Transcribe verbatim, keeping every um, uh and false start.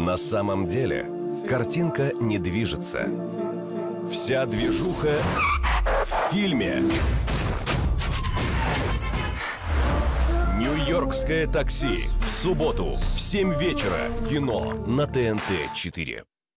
На самом деле картинка не движется. Вся движуха в фильме. «Нью-Йоркское такси» в субботу в семь вечера. Кино на Т Н Т четыре.